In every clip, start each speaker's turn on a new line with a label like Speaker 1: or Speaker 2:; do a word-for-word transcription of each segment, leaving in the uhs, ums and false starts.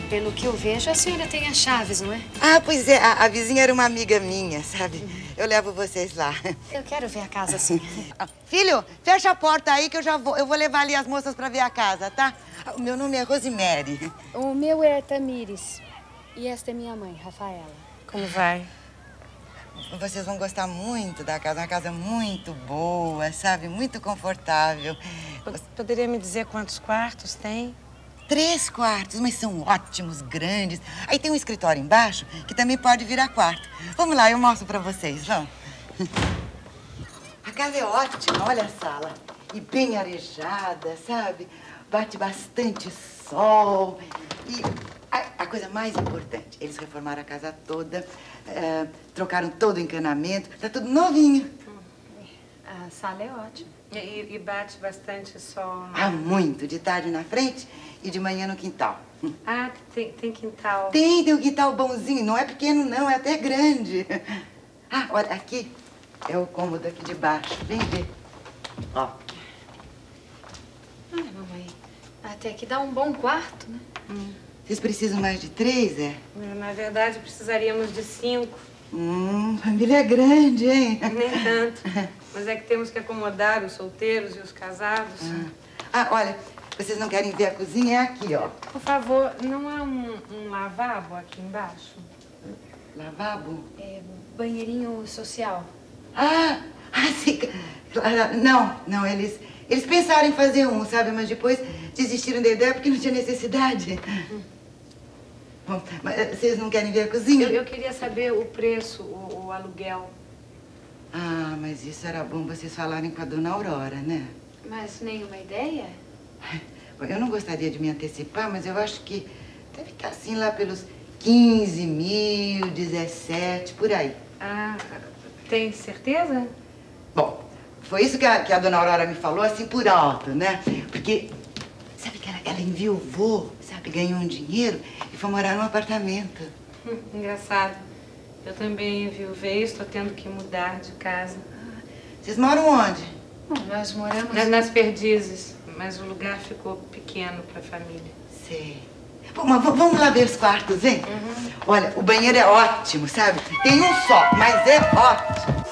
Speaker 1: pelo que eu vejo, a senhora tem as chaves, não é?
Speaker 2: Ah, pois é. A, a vizinha era uma amiga minha, sabe? Uhum. Eu levo vocês lá.
Speaker 1: Eu quero ver a casa, sim.
Speaker 2: Filho, fecha a porta aí que eu já vou. Eu vou levar ali as moças pra ver a casa, tá? O meu nome é Rosemary.
Speaker 3: O meu é Tamires. E esta é minha mãe, Rafaela.
Speaker 1: Como vai?
Speaker 2: Vocês vão gostar muito da casa. Uma casa muito boa, sabe? Muito confortável.
Speaker 1: Poderia me dizer quantos quartos tem?
Speaker 2: Três quartos, mas são ótimos, grandes. Aí tem um escritório embaixo que também pode virar quarto. Vamos lá, eu mostro pra vocês, vamos. A casa é ótima, olha a sala. E bem arejada, sabe? Bate bastante sol. E a, a coisa mais importante, eles reformaram a casa toda, uh, trocaram todo o encanamento, tá tudo novinho.
Speaker 1: A sala é ótima. E, e bate bastante sol, né?
Speaker 2: Ah, muito. De tarde na frente e de manhã no quintal.
Speaker 1: Ah, tem, tem quintal.
Speaker 2: Tem, tem um quintal bonzinho. Não é pequeno, não, é até grande. Ah, olha, aqui é o cômodo aqui de baixo. Vem ver. Ó.
Speaker 1: Olha, mamãe, até que dá um bom quarto, né?
Speaker 2: Hum. Vocês precisam mais de três, é?
Speaker 1: Na verdade, precisaríamos de cinco.
Speaker 2: Hum, família grande, hein?
Speaker 1: Nem tanto. Mas é que temos que acomodar os solteiros e os casados.
Speaker 2: Ah, ah olha, vocês não querem ver a cozinha? É aqui, ó.
Speaker 1: Por favor, não há um, um lavabo aqui embaixo?
Speaker 2: Lavabo?
Speaker 3: É, banheirinho social.
Speaker 2: Ah, ah, sim. Não, não, eles, eles pensaram em fazer um, sabe? Mas depois desistiram da ideia porque não tinha necessidade. Hum. Bom, mas vocês não querem ver a cozinha?
Speaker 1: Eu, eu queria saber o preço, o, o aluguel.
Speaker 2: Ah, mas isso era bom vocês falarem com a dona Aurora, né?
Speaker 3: Mas nenhuma ideia?
Speaker 2: Bom, eu não gostaria de me antecipar, mas eu acho que deve estar assim lá pelos quinze mil, dezessete, por aí.
Speaker 1: Ah, tem certeza?
Speaker 2: Bom, foi isso que a, que a dona Aurora me falou, assim, por alto, né? Porque, sabe que ela, ela enviuvou, sabe? Ganhou um dinheiro e foi morar num apartamento.
Speaker 1: Hum, engraçado. Eu também enviuvei, estou tendo que mudar de casa.
Speaker 2: Ah, vocês moram onde?
Speaker 1: Bom, nós moramos... Nas, nas Perdizes, mas o lugar ficou pequeno para a família.
Speaker 2: Sei. Bom, mas vamos lá ver os quartos, hein? Uhum. Olha, o banheiro é ótimo, sabe? Tem um só, mas é ótimo.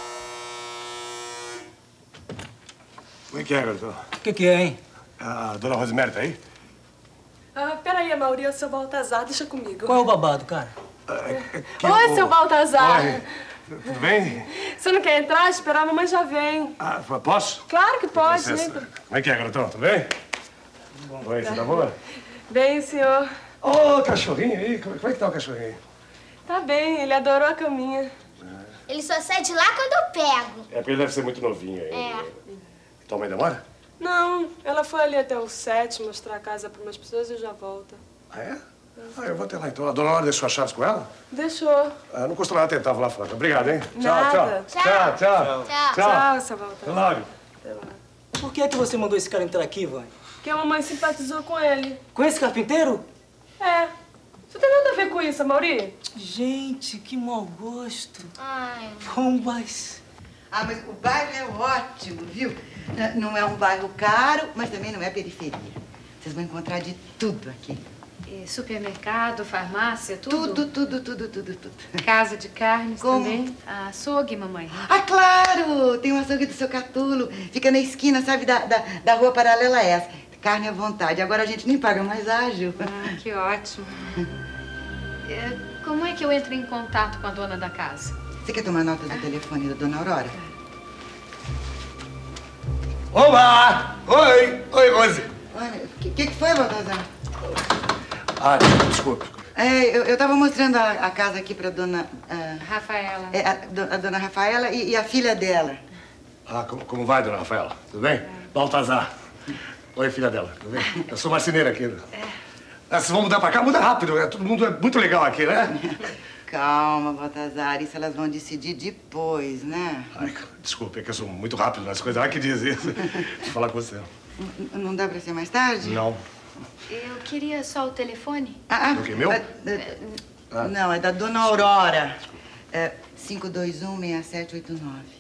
Speaker 4: Como é que é, garoto?
Speaker 5: O que, que é, hein?
Speaker 4: A dona Rosemary tá aí?
Speaker 6: Ah, peraí, Mauri, seu Baltazar, deixa comigo.
Speaker 5: Qual é o babado, cara?
Speaker 4: É, que,
Speaker 6: Oi,
Speaker 4: o...
Speaker 6: seu Baltazar.
Speaker 4: Oi, tudo bem?
Speaker 6: Você não quer entrar? Esperar, a mamãe já vem.
Speaker 4: Ah, posso?
Speaker 6: Claro que pode, né?
Speaker 4: Como é que é, garotão? Tudo bem? Bom, Oi, você tá boa?
Speaker 6: Bem, senhor.
Speaker 4: Ô, oh, cachorrinho aí, como é que tá o cachorrinho?
Speaker 6: Tá bem, ele adorou a caminha.
Speaker 7: Ele só sai de lá quando eu pego.
Speaker 4: É porque ele deve ser muito novinho aí.
Speaker 7: É.
Speaker 4: Tua mãe demora?
Speaker 6: Não, ela foi ali até o sete mostrar a casa para umas pessoas e já volta.
Speaker 4: Ah, é? Ah, eu vou até lá então. A dona Laura deixou as chaves com ela?
Speaker 6: Deixou.
Speaker 4: Ah, não custa nada tentar, vou lá fora. Obrigado, hein?
Speaker 6: Nada.
Speaker 4: Tchau, tchau. Tchau, tchau.
Speaker 7: Tchau.
Speaker 6: Tchau, seu Baltazar.
Speaker 4: Até logo.
Speaker 6: Até logo.
Speaker 5: Por que é que você mandou esse cara entrar aqui, Vânia?
Speaker 6: Porque a mamãe simpatizou com ele.
Speaker 5: Com esse carpinteiro?
Speaker 6: É. Você tem nada a ver com isso, Mauri?
Speaker 5: Gente, que mau gosto.
Speaker 7: Ai.
Speaker 5: Bombas.
Speaker 2: Ah, mas o bairro é ótimo, viu? Não é um bairro caro, mas também não é periferia. Vocês vão encontrar de tudo aqui.
Speaker 1: E supermercado, farmácia, tudo?
Speaker 2: Tudo, tudo, tudo, tudo, tudo.
Speaker 1: Casa de carnes
Speaker 2: Como?
Speaker 1: também? Ah, açougue, mamãe.
Speaker 2: Ah, claro! Tem um açougue do seu Catulo. Fica na esquina, sabe, da, da, da rua paralela a essa. Carne à vontade. Agora a gente nem paga mais ágil.
Speaker 1: Ah, que ótimo. É, como é que eu entro em contato com a dona da casa?
Speaker 2: Você quer tomar nota do telefone da dona Aurora?
Speaker 4: Olá! Oi! Oi, Rose!
Speaker 2: Olha, o que, que foi, Baltazar?
Speaker 4: Ah, desculpe.
Speaker 2: É, eu, eu tava mostrando a, a casa aqui pra dona... Uh,
Speaker 1: Rafaela.
Speaker 2: É, a, do- a dona Rafaela e, e a filha dela.
Speaker 4: Ah, como, como vai, dona Rafaela? Tudo bem? Baltazar. Oi, filha dela. Tudo bem? Eu sou marceneiro aqui. É. Ah, vocês vão mudar pra cá? Muda rápido. É, todo mundo é muito legal aqui, né?
Speaker 2: Calma, Baltazar. Isso elas vão decidir depois, né?
Speaker 4: Ai, desculpe, é que eu sou muito rápido nas coisas. Ai, que diz isso. Deixa eu falar com você.
Speaker 2: N- Não dá pra ser mais tarde?
Speaker 4: Não.
Speaker 1: Eu queria só o telefone.
Speaker 2: Ah,
Speaker 4: Do que, meu?
Speaker 2: é- é- Não, é da dona Aurora. É cinco dois um, seis sete oito nove.